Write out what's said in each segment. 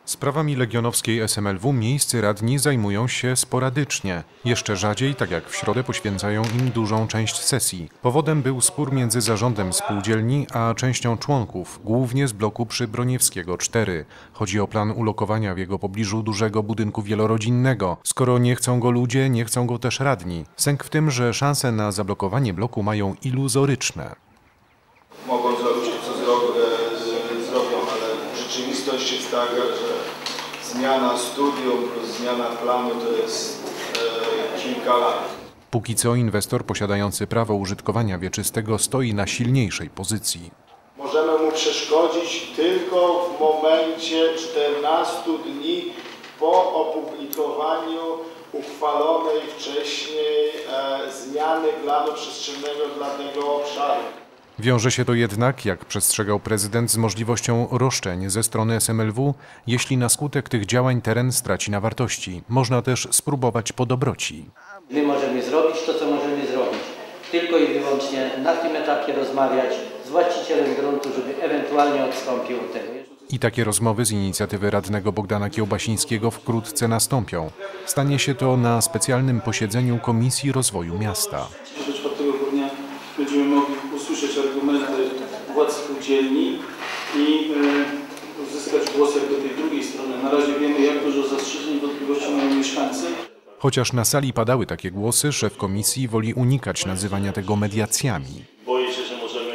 Sprawami legionowskiej SMLW miejscy radni zajmują się sporadycznie. Jeszcze rzadziej, tak jak w środę, poświęcają im dużą część sesji. Powodem był spór między zarządem spółdzielni a częścią członków, głównie z bloku przy Broniewskiego 4. Chodzi o plan ulokowania w jego pobliżu dużego budynku wielorodzinnego. Skoro nie chcą go ludzie, nie chcą go też radni. Sęk w tym, że szanse na zablokowanie bloku mają iluzoryczne. Mogą zrobić to, co zrobią, ale rzeczywistość jest taka, że zmiana studium plus zmiana planu to jest kilka lat. Póki co inwestor posiadający prawo użytkowania wieczystego stoi na silniejszej pozycji. Możemy mu przeszkodzić tylko w momencie 14 dni po opublikowaniu uchwalonej wcześniej zmiany planu przestrzennego dla tego obszaru. Wiąże się to jednak, jak przestrzegał prezydent, z możliwością roszczeń ze strony SMLW, jeśli na skutek tych działań teren straci na wartości. Można też spróbować po dobroci. My możemy zrobić to, co możemy zrobić. Tylko i wyłącznie na tym etapie rozmawiać z właścicielem gruntu, żeby ewentualnie odstąpił od tego. I takie rozmowy z inicjatywy radnego Bogdana Kiełbasińskiego wkrótce nastąpią. Stanie się to na specjalnym posiedzeniu Komisji Rozwoju Miasta. 4 grudnia będziemy mogli usłyszeć argumenty władz spółdzielni i uzyskać głos jakby tej drugiej strony. Na razie wiemy, jak dużo zastrzeżeń i wątpliwości mają mieszkańcy. Chociaż na sali padały takie głosy, szef komisji woli unikać nazywania tego mediacjami. Boję się, że możemy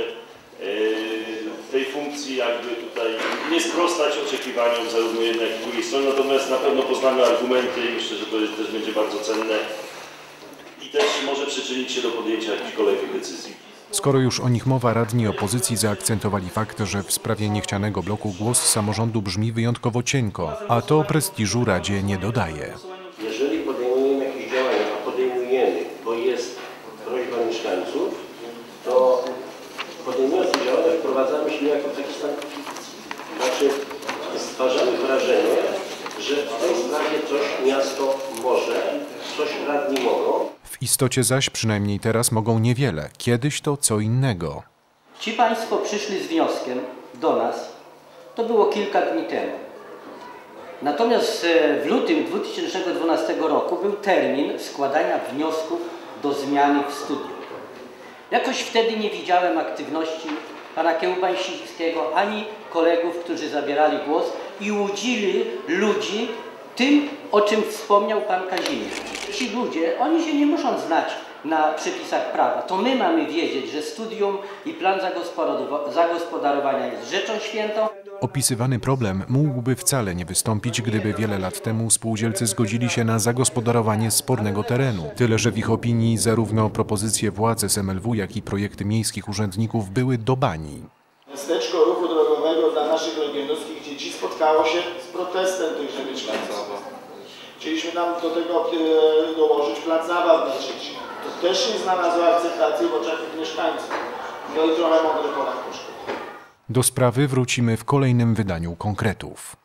w tej funkcji jakby tutaj nie sprostać oczekiwaniom zarówno jednej, jak i drugiej strony, natomiast na pewno poznamy argumenty i myślę, że to też będzie bardzo cenne i też może przyczynić się do podjęcia jakichś kolejnych decyzji. Skoro już o nich mowa, radni opozycji zaakcentowali fakt, że w sprawie niechcianego bloku głos samorządu brzmi wyjątkowo cienko, a to prestiżu Radzie nie dodaje. Jeżeli podejmujemy jakieś działania, a podejmujemy, bo jest prośba mieszkańców, to podejmując te działania wprowadzamy się jako taki stan, znaczy stwarzamy wrażenie, że w tej sprawie coś miasto może, coś radni mogą. W istocie zaś, przynajmniej teraz, mogą niewiele. Kiedyś to co innego. Ci państwo przyszli z wnioskiem do nas, to było kilka dni temu. Natomiast w lutym 2012 roku był termin składania wniosków do zmiany w studium. Jakoś wtedy nie widziałem aktywności pana Kiełbasińskiego ani kolegów, którzy zabierali głos i łudzili ludzi tym, o czym wspomniał pan Kazimierz. Ci ludzie, oni się nie muszą znać na przepisach prawa. To my mamy wiedzieć, że studium i plan zagospodarowania jest rzeczą świętą. Opisywany problem mógłby wcale nie wystąpić, gdyby wiele lat temu spółdzielcy zgodzili się na zagospodarowanie spornego terenu. Tyle, że w ich opinii zarówno propozycje władz SMLW, jak i projekty miejskich urzędników były do bani. Miasteczko ruchu drogowego dla naszych legionowskich dzieci spotkało się z protestem tychże mieszkańców. Chcieliśmy nam do tego dołożyć plac zabaw dla dzieci. To też nie znalazło akceptacji w oczach tych mieszkańców. No i trochę mądry Polak poszło. Do sprawy wrócimy w kolejnym wydaniu Konkretów.